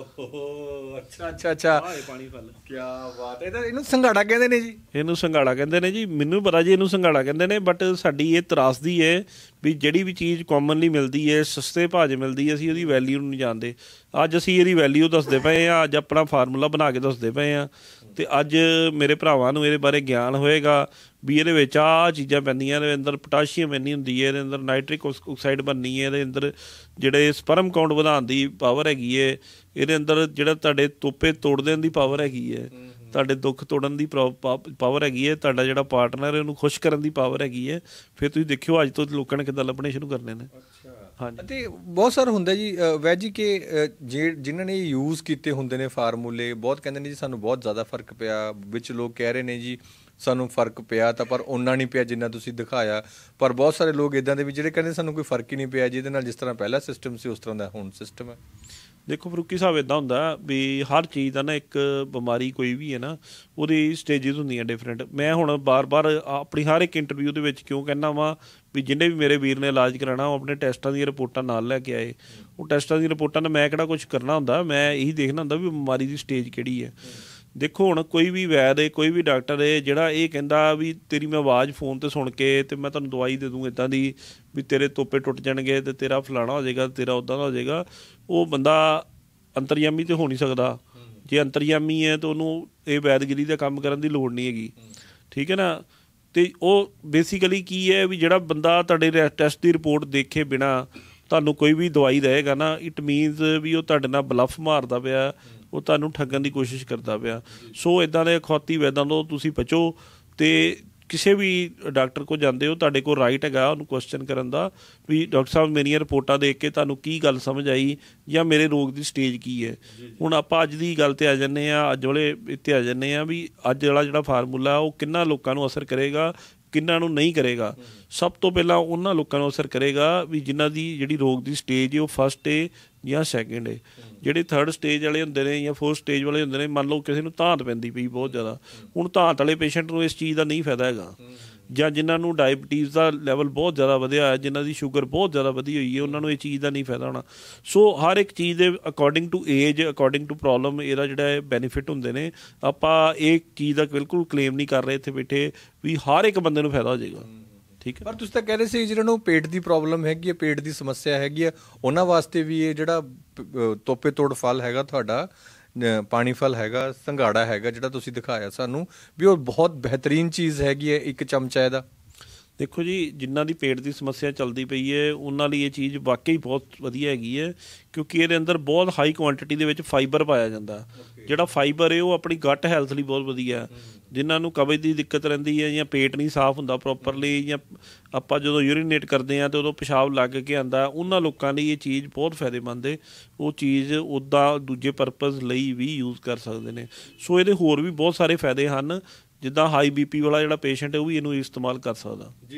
ਅੱਛਾ ਪਾਣੀ ਫਲ ਕੀ ਬਾਤ ਹੈ। ਇਹਨੂੰ ਸੰਘਾੜਾ ਕਹਿੰਦੇ ਨੇ ਜੀ? ਇਹਨੂੰ ਸੰਘਾੜਾ ਕਹਿੰਦੇ ਨੇ ਜੀ। ਮੈਨੂੰ ਪਤਾ ਜੀ ਇਹਨੂੰ ਸੰਘਾੜਾ ਕਹਿੰਦੇ ਨੇ, ਬਟ ਸਾਡੀ ਇਹ ਤਰਾਸਦੀ ਹੈ ਵੀ ਜਿਹੜੀ ਵੀ ਚੀਜ਼ ਕਾਮਨਲੀ ਮਿਲਦੀ ਹੈ, ਸਸਤੇ ਭਾਅ 'ਚ ਮਿਲਦੀ ਹੈ, ਅਸੀਂ ਉਹਦੀ ਵੈਲਿਊ ਨੂੰ ਨਹੀਂ ਜਾਣਦੇ। ਅੱਜ ਅਸੀਂ ਇਹਦੀ ਵੈਲਿਊ ਦੱਸਦੇ ਪਏ ਹਾਂ, ਅੱਜ ਆਪਣਾ ਫਾਰਮੂਲਾ ਬਣਾ ਕੇ ਦੱਸਦੇ ਪਏ ਹਾਂ। ਤੇ ਅੱਜ ਮੇਰੇ ਭਰਾਵਾਂ ਨੂੰ ਇਹਦੇ ਬਾਰੇ ਗਿਆਨ ਹੋਏਗਾ ਵੀ ਇਹਦੇ ਵਿੱਚ ਆਹ ਚੀਜ਼ਾਂ ਪੈਂਦੀਆਂ, ਇਹਦੇ ਅੰਦਰ ਪੋਟਾਸ਼ੀਅਮ ਇੰਨੀ ਹੁੰਦੀ ਹੈ, ਇਹਦੇ ਅੰਦਰ ਨਾਈਟ੍ਰਿਕ ਆਕਸਾਈਡ ਬਣਨੀ ਹੈ, ਇਹਦੇ ਅੰਦਰ ਜਿਹੜੇ ਸਪਰਮ ਕਾਊਂਟ ਵਧਾਉਣ ਦੀ ਪਾਵਰ ਹੈਗੀ ਹੈ, ਇਹਦੇ ਅੰਦਰ ਜਿਹੜਾ ਤੁਹਾਡੇ ਤੋਪੇ ਤੋੜ ਦੇਣ ਦੀ ਪਾਵਰ ਹੈਗੀ ਹੈ, ਤੁਹਾਡੇ ਦੁੱਖ ਤੋੜਨ ਦੀ ਪਾਵਰ ਹੈਗੀ ਹੈ, ਤੁਹਾਡਾ ਜਿਹੜਾ ਪਾਰਟਨਰ ਹੈ ਉਹਨੂੰ ਖੁਸ਼ ਕਰਨ ਦੀ ਪਾਵਰ ਹੈਗੀ ਹੈ। ਫਿਰ ਤੁਸੀਂ ਦੇਖਿਓ ਅੱਜ ਤੋਂ ਲੋਕਾਂ ਨੇ ਕਿੱਦਾਂ ਲੱਭਣੇ ਸ਼ੁਰੂ ਕਰਨੇ ਨੇ। ਹਾਂਜੀ, ਤੇ ਬਹੁਤ ਸਾਰਾ ਹੁੰਦਾ ਜੀ ਵੈਦ ਜੀ ਕਿ ਜਿਨ੍ਹਾਂ ਨੇ ਯੂਜ਼ ਕੀਤੇ ਹੁੰਦੇ ਨੇ ਫਾਰਮੂਲੇ, ਬਹੁਤ ਕਹਿੰਦੇ ਨੇ ਜੀ ਸਾਨੂੰ ਬਹੁਤ ਜ਼ਿਆਦਾ ਫਰਕ ਪਿਆ। ਵਿੱਚ ਲੋਕ ਕਹਿ ਰਹੇ ਨੇ ਜੀ ਸਾਨੂੰ ਫਰਕ ਪਿਆ ਤਾਂ ਪਰ ਓਨਾ ਨਹੀਂ ਪਿਆ ਜਿੰਨਾ ਤੁਸੀਂ ਦਿਖਾਇਆ। ਪਰ ਬਹੁਤ ਸਾਰੇ ਲੋਕ ਇੱਦਾਂ ਦੇ ਵੀ ਜਿਹੜੇ ਕਹਿੰਦੇ ਸਾਨੂੰ ਕੋਈ ਫਰਕ ਹੀ ਨਹੀਂ ਪਿਆ, ਜਿਹਦੇ ਨਾਲ ਜਿਸ ਤਰ੍ਹਾਂ ਪਹਿਲਾ ਸਿਸਟਮ ਸੀ ਉਸ ਤਰ੍ਹਾਂ ਦਾ ਹੁਣ ਸਿਸਟਮ ਹੈ। ਦੇਖੋ ਫਰੂਕੀ ਸਾਹਿਬ ਇੱਦਾਂ ਹੁੰਦਾ ਵੀ ਹਰ ਚੀਜ਼ ਦਾ ਨਾ ਇੱਕ ਬਿਮਾਰੀ ਕੋਈ ਵੀ ਹੈ ਨਾ ਉਹਦੀ ਸਟੇਜਿਸ ਹੁੰਦੀਆਂ ਡਿਫਰੈਂਟ। ਮੈਂ ਹੁਣ ਬਾਰ ਆਪਣੀ ਹਰ ਇੱਕ ਇੰਟਰਵਿਊ ਦੇ ਵਿੱਚ ਕਿਉਂ ਕਹਿੰਦਾ ਵਾਂ ਵੀ ਜਿੰਨੇ ਵੀ ਮੇਰੇ ਵੀਰ ਨੇ ਇਲਾਜ ਕਰਾਉਣਾ ਉਹ ਆਪਣੇ ਟੈਸਟਾਂ ਦੀਆਂ ਰਿਪੋਰਟਾਂ ਨਾਲ ਲੈ ਕੇ ਆਏ। ਉਹ ਟੈਸਟਾਂ ਦੀਆਂ ਰਿਪੋਰਟਾਂ ਨਾਲ ਮੈਂ ਕਿਹੜਾ ਕੁਛ ਕਰਨਾ ਹੁੰਦਾ, ਮੈਂ ਇਹੀ ਦੇਖਣਾ ਹੁੰਦਾ ਵੀ ਬਿਮਾਰੀ ਦੀ ਸਟੇਜ ਕਿਹੜੀ ਹੈ। ਦੇਖੋ ਹੁਣ ਕੋਈ ਵੀ ਵੈਦ ਹੈ, ਕੋਈ ਵੀ ਡਾਕਟਰ ਹੈ ਜਿਹੜਾ ਇਹ ਕਹਿੰਦਾ ਵੀ ਤੇਰੀ ਮੈਂ ਆਵਾਜ਼ ਫੋਨ 'ਤੇ ਸੁਣ ਕੇ ਤੇ ਮੈਂ ਤੁਹਾਨੂੰ ਦਵਾਈ ਦੇ ਦੂੰ ਇੱਦਾਂ ਦੀ ਵੀ ਤੇਰੇ ਤੋਪੇ ਟੁੱਟ ਜਾਣਗੇ ਤੇ ਤੇਰਾ ਫਲਾਣਾ ਹੋ ਜਾਏਗਾ, ਤੇਰਾ ਉੱਦਾਂ ਦਾ ਹੋ ਜਾਏਗਾ, ਉਹ ਬੰਦਾ ਅੰਤਰਯਾਮੀ ਤੇ ਹੋ ਨਹੀਂ ਸਕਦਾ। ਜੇ ਅੰਤਰਯਾਮੀ ਹੈ ਤਾਂ ਉਹਨੂੰ ਇਹ ਵੈਦਗਿਰੀ ਦਾ ਕੰਮ ਕਰਨ ਦੀ ਲੋੜ ਨਹੀਂ ਹੈਗੀ, ਠੀਕ ਹੈ ਨਾ। ਤੇ ਉਹ ਬੇਸਿਕਲੀ ਕੀ ਹੈ ਵੀ ਜਿਹੜਾ ਬੰਦਾ ਤੁਹਾਡੇ ਟੈਸਟ ਦੀ ਰਿਪੋਰਟ ਦੇਖੇ ਬਿਨਾਂ ਤੁਹਾਨੂੰ ਕੋਈ ਵੀ ਦਵਾਈ ਦੇਵੇਗਾ ਨਾ, ਇਟ ਮੀਨਸ ਵੀ ਉਹ ਤੁਹਾਡੇ ਨਾਲ ਬਲੱਫ ਮਾਰਦਾ ਪਿਆ, ਉਹ ਤੁਹਾਨੂੰ ਠੱਗਣ ਦੀ ਕੋਸ਼ਿਸ਼ ਕਰਦਾ ਪਿਆ। ਸੋ ਇੱਦਾਂ ਦੇ ਅਖੌਤੀ ਵੈਦਾਂ ਤੋਂ ਤੁਸੀਂ ਬਚੋ ਤੇ ਕਿਸੇ ਵੀ ਡਾਕਟਰ ਕੋਲ ਜਾਂਦੇ ਹੋ ਤੁਹਾਡੇ ਕੋਲ ਰਾਈਟ ਹੈਗਾ ਉਹਨੂੰ ਕੁਐਸਚਨ ਕਰਨ ਦਾ ਵੀ ਡਾਕਟਰ ਸਾਹਿਬ ਮੇਰੀਆਂ ਰਿਪੋਰਟਾਂ ਦੇਖ ਕੇ ਤੁਹਾਨੂੰ ਕੀ ਗੱਲ ਸਮਝ ਆਈ ਜਾਂ ਮੇਰੇ ਰੋਗ ਦੀ ਸਟੇਜ ਕੀ ਹੈ। ਹੁਣ ਆਪਾਂ ਅੱਜ ਦੀ ਗੱਲ 'ਤੇ ਆ ਜਾਂਦੇ ਹਾਂ, ਅੱਜ ਵਾਲੇ ਇੱਥੇ ਆ ਜਾਂਦੇ ਹਾਂ ਵੀ ਅੱਜ ਵਾਲਾ ਜਿਹੜਾ ਫਾਰਮੂਲਾ ਉਹ ਕਿੰਨਾ ਲੋਕਾਂ ਨੂੰ ਅਸਰ ਕਰੇਗਾ, ਕਿੰਨਾਂ ਨੂੰ ਨਹੀਂ ਕਰੇਗਾ। ਸਭ ਤੋਂ ਪਹਿਲਾਂ ਉਹਨਾਂ ਲੋਕਾਂ ਨੂੰ ਅਸਰ ਕਰੇਗਾ ਵੀ ਜਿਨ੍ਹਾਂ ਦੀ ਜਿਹੜੀ ਰੋਗ ਦੀ ਸਟੇਜ ਹੈ ਉਹ ਫਸਟ ਹੈ ਜਾਂ ਸੈਕਿੰਡ ਹੈ। ਜਿਹੜੇ ਥਰਡ ਸਟੇਜ ਵਾਲੇ ਹੁੰਦੇ ਨੇ ਜਾਂ ਫੋਰਥ ਸਟੇਜ ਵਾਲੇ ਹੁੰਦੇ ਨੇ, ਮੰਨ ਲਓ ਕਿਸੇ ਨੂੰ ਧਾਤ ਪੈਂਦੀ ਪਈ ਬਹੁਤ ਜ਼ਿਆਦਾ, ਹੁਣ ਧਾਤ ਵਾਲੇ ਪੇਸ਼ੈਂਟ ਨੂੰ ਇਸ ਚੀਜ਼ ਦਾ ਨਹੀਂ ਫਾਇਦਾ ਹੈਗਾ। ਜਾਂ ਜਿਨ੍ਹਾਂ ਨੂੰ ਡਾਇਬਟੀਜ਼ ਦਾ ਲੈਵਲ ਬਹੁਤ ਜ਼ਿਆਦਾ ਵਧਿਆ ਹੈ, ਜਿਨ੍ਹਾਂ ਦੀ ਸ਼ੂਗਰ ਬਹੁਤ ਜ਼ਿਆਦਾ ਵਧੀ ਹੋਈ ਹੈ, ਉਹਨਾਂ ਨੂੰ ਇਹ ਚੀਜ਼ ਦਾ ਨਹੀਂ ਫਾਇਦਾ ਹੋਣਾ। ਸੋ ਹਰ ਇੱਕ ਚੀਜ਼ ਦੇ according to age, according to problem ਇਹਦਾ ਜਿਹੜਾ ਹੈ ਬੈਨੀਫਿਟ ਹੁੰਦੇ ਨੇ। ਆਪਾਂ ਇਹ ਚੀਜ਼ ਦਾ ਬਿਲਕੁਲ ਕਲੇਮ ਨਹੀਂ ਕਰ ਰਹੇ ਇੱਥੇ ਬੈਠੇ ਵੀ ਹਰ ਇੱਕ ਬੰਦੇ ਨੂੰ ਫਾਇਦਾ ਹੋ ਜਾਏਗਾ, ਠੀਕ ਹੈ। ਪਰ ਤੁਸੀਂ ਤਾਂ ਕਹਿ ਰਹੇ ਸੀ ਜਿਹਨਾਂ ਨੂੰ ਪੇਟ ਦੀ ਪ੍ਰੋਬਲਮ ਹੈਗੀ ਹੈ, ਪੇਟ ਦੀ ਸਮੱਸਿਆ ਹੈਗੀ ਹੈ, ਉਹਨਾਂ ਵਾਸਤੇ ਵੀ ਇਹ ਜਿਹੜਾ ਤੋਪੇ ਤੋੜ ਫਲ ਹੈਗਾ ਤੁਹਾਡਾ, ਪਾਣੀ ਫਲ ਹੈਗਾ, ਸੰਘਾੜਾ ਹੈਗਾ ਜਿਹੜਾ ਤੁਸੀਂ ਦਿਖਾਇਆ ਸਾਨੂੰ, ਵੀ ਉਹ ਬਹੁਤ ਬਿਹਤਰੀਨ ਚੀਜ਼ ਹੈਗੀ ਹੈ ਇੱਕ ਚਮਚਾ ਇਹਦਾ। ਦੇਖੋ ਜੀ ਜਿਨ੍ਹਾਂ ਦੀ ਪੇਟ ਦੀ ਸਮੱਸਿਆ ਚੱਲਦੀ ਪਈ ਹੈ ਉਹਨਾਂ ਲਈ ਇਹ ਚੀਜ਼ ਵਾਕਈ ਬਹੁਤ ਵਧੀਆ ਹੈਗੀ ਹੈ, ਕਿਉਂਕਿ ਇਹਦੇ ਅੰਦਰ ਬਹੁਤ ਹਾਈ ਕੁਆਂਟਿਟੀ ਦੇ ਵਿੱਚ ਫਾਈਬਰ ਪਾਇਆ ਜਾਂਦਾ। ਜਿਹੜਾ ਫਾਈਬਰ ਹੈ ਉਹ ਆਪਣੀ ਗੱਟ ਹੈਲਥ ਲਈ ਬਹੁਤ ਵਧੀਆ। ਜਿਨ੍ਹਾਂ ਨੂੰ ਕਬਜ਼ ਦੀ ਦਿੱਕਤ ਰਹਿੰਦੀ ਹੈ ਜਾਂ ਪੇਟ ਨਹੀਂ ਸਾਫ਼ ਹੁੰਦਾ ਪ੍ਰੋਪਰਲੀ, ਜਾਂ ਆਪਾਂ ਜਦੋਂ ਯੂਰੀਨੇਟ ਕਰਦੇ ਹਾਂ ਤਾਂ ਉਦੋਂ ਪਿਸ਼ਾਬ ਲੱਗ ਕੇ ਆਉਂਦਾ, ਉਹਨਾਂ ਲੋਕਾਂ ਲਈ ਇਹ ਚੀਜ਼ ਬਹੁਤ ਫਾਇਦੇਮੰਦ ਹੈ। ਉਹ ਚੀਜ਼ ਉੱਦਾਂ ਦੂਜੇ ਪਰਪਜ਼ ਲਈ ਵੀ ਯੂਜ਼ ਕਰ ਸਕਦੇ ਨੇ। ਸੋ ਇਹਦੇ ਹੋਰ ਵੀ ਬਹੁਤ ਸਾਰੇ ਫਾਇਦੇ ਹਨ, ਜਿੱਦਾਂ ਹਾਈ BP ਵਾਲਾ ਜਿਹੜਾ ਪੇਸ਼ੈਂਟ ਹੈ ਉਹ ਵੀ ਇਹਨੂੰ ਇਸਤੇਮਾਲ ਕਰ ਸਕਦਾ। ਜੀ।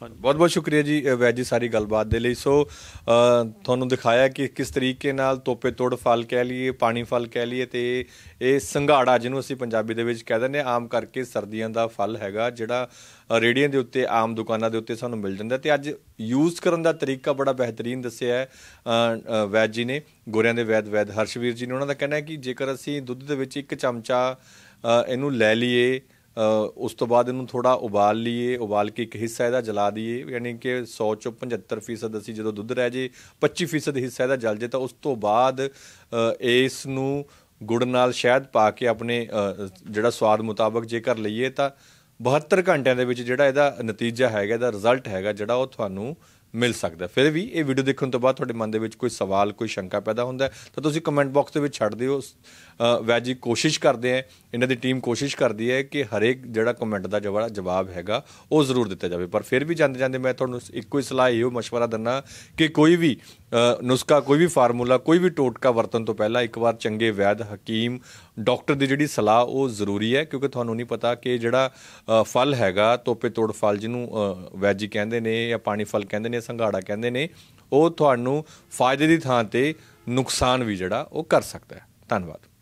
ਬਹੁਤ ਬਹੁਤ ਸ਼ੁਕਰੀਆ ਜੀ ਵੈਦ ਜੀ ਸਾਰੀ ਗੱਲਬਾਤ ਦੇ ਲਈ। ਸੋ ਤੁਹਾਨੂੰ ਦਿਖਾਇਆ ਕਿ ਕਿਸ ਤਰੀਕੇ ਨਾਲ ਤੋਪੇ ਤੋੜ ਫਲ ਕਹਿ ਲਈਏ, ਪਾਣੀ ਫਲ ਕਹਿ ਲਈਏ, ਤੇ ਇਹ ਸੰਘਾੜਾ ਜਿਹਨੂੰ ਅਸੀਂ ਪੰਜਾਬੀ ਦੇ ਵਿੱਚ ਕਹਿ ਦਿੰਦੇ ਹਾਂ, ਆਮ ਕਰਕੇ ਸਰਦੀਆਂ ਦਾ ਫਲ ਹੈਗਾ ਜਿਹੜਾ ਰੇਹੜੀਆਂ ਦੇ ਉੱਤੇ, ਆਮ ਦੁਕਾਨਾਂ ਦੇ ਉੱਤੇ ਸਾਨੂੰ ਮਿਲ ਜਾਂਦਾ। ਤੇ ਅੱਜ ਯੂਜ਼ ਕਰਨ ਦਾ ਤਰੀਕਾ ਬੜਾ ਬਿਹਤਰੀਨ ਦੱਸਿਆ ਹੈ ਵੈਦ ਜੀ ਨੇ, ਗੋਰਿਆਂ ਦੇ ਵੈਦ ਹਰਸ਼ਵੀਰ ਜੀ ਨੇ। ਉਹਨਾਂ ਦਾ ਕਹਿਣਾ ਹੈ ਕਿ ਜੇਕਰ ਅਸੀਂ ਦੁੱਧ ਦੇ ਵਿੱਚ 1 ਚਮਚਾ ਇਹਨੂੰ ਲੈ ਲਈਏ, ਉਸ ਤੋਂ ਬਾਅਦ ਇਹਨੂੰ ਥੋੜ੍ਹਾ ਉਬਾਲ ਲਈਏ, ਉਬਾਲ ਕੇ ਇੱਕ ਹਿੱਸਾ ਇਹਦਾ ਜਲਾ ਦਈਏ, ਯਾਨੀ ਕਿ 100 ਚੋਂ 75% ਅਸੀਂ ਜਦੋਂ ਦੁੱਧ ਰਹਿ ਜੇ 25% ਹਿੱਸਾ ਇਹਦਾ ਜਲ ਜੇ, ਤਾਂ ਉਸ ਤੋਂ ਬਾਅਦ ਇਸ ਨੂੰ ਗੁੜ ਨਾਲ ਸ਼ਹਿਦ ਪਾ ਕੇ ਆਪਣੇ ਜਿਹੜਾ ਸਵਾਦ ਮੁਤਾਬਕ ਜੇਕਰ ਲਈਏ ਤਾਂ 72 ਘੰਟਿਆਂ ਦੇ ਵਿੱਚ ਜਿਹੜਾ ਇਹਦਾ ਨਤੀਜਾ ਹੈਗਾ, ਇਹਦਾ ਰਿਜ਼ਲਟ ਹੈਗਾ ਜਿਹੜਾ ਉਹ ਤੁਹਾਨੂੰ ਮਿਲ ਸਕਦਾ। ਫਿਰ ਵੀ ਇਹ ਵੀਡੀਓ ਦੇਖਣ ਤੋਂ ਬਾਅਦ ਤੁਹਾਡੇ ਮਨ ਦੇ ਵਿੱਚ ਕੋਈ ਸਵਾਲ, ਕੋਈ ਸ਼ੰਕਾ ਪੈਦਾ ਹੁੰਦਾ ਤਾਂ ਤੁਸੀਂ ਕਮੈਂਟ ਬਾਕਸ ਦੇ ਵਿੱਚ ਛੱਡ ਦਿਓ। ਵੈਦ ਜੀ ਕੋਸ਼ਿਸ਼ ਕਰਦੇ ਹੈ, ਇਹਨਾਂ ਦੀ ਟੀਮ ਕੋਸ਼ਿਸ਼ ਕਰਦੀ ਹੈ ਕਿ ਹਰੇਕ ਜਿਹੜਾ ਕਮੈਂਟ ਦਾ ਜਵਾਬ ਹੈਗਾ ਉਹ ਜ਼ਰੂਰ ਦਿੱਤਾ ਜਾਵੇ। ਪਰ ਫਿਰ ਵੀ ਜਾਂਦੇ ਜਾਂਦੇ ਮੈਂ ਤੁਹਾਨੂੰ ਇੱਕੋ ਹੀ ਸਲਾਹ, ਇਹੋ ਮਸ਼ਵਰਾ ਦਿੰਦਾ ਕਿ ਕੋਈ ਵੀ ਨੁਸਖਾ, ਕੋਈ ਵੀ ਫਾਰਮੂਲਾ, ਕੋਈ ਵੀ ਟੋਟਕਾ ਵਰਤਣ ਤੋਂ ਪਹਿਲਾਂ ਇੱਕ ਵਾਰ ਚੰਗੇ ਵੈਦ, ਹਕੀਮ, ਡਾਕਟਰ ਦੀ ਜਿਹੜੀ ਸਲਾਹ ਉਹ ਜ਼ਰੂਰੀ ਹੈ, ਕਿਉਂਕਿ ਤੁਹਾਨੂੰ ਨਹੀਂ ਪਤਾ ਕਿ ਜਿਹੜਾ ਫਲ ਹੈਗਾ ਤੋਪੇ ਤੋੜ ਫਲ, ਜਿਹਨੂੰ ਵੈਦ ਜੀ ਕਹਿੰਦੇ ਨੇ ਜਾਂ ਪਾਣੀ ਫਲ ਕਹਿੰਦੇ ਨੇ, ਸੰਘਾੜਾ ਕਹਿੰਦੇ ਨੇ, ਉਹ ਤੁਹਾਨੂੰ ਫਾਇਦੇ ਦੀ ਥਾਂ 'ਤੇ ਨੁਕਸਾਨ ਵੀ ਜਿਹੜਾ ਉਹ ਕਰ ਸਕਦਾ ਹੈ। ਧੰਨਵਾਦ।